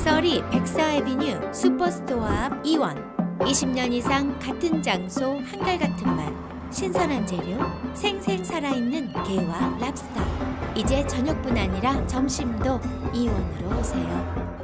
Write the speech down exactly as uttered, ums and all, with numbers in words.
서리 백사에비뉴 슈퍼스토어 앞 이원. 이십 년 이상 같은 장소 한결같은 맛. 신선한 재료, 생생 살아있는 게와 랍스터. 이제 저녁뿐 아니라 점심도 이원으로 오세요.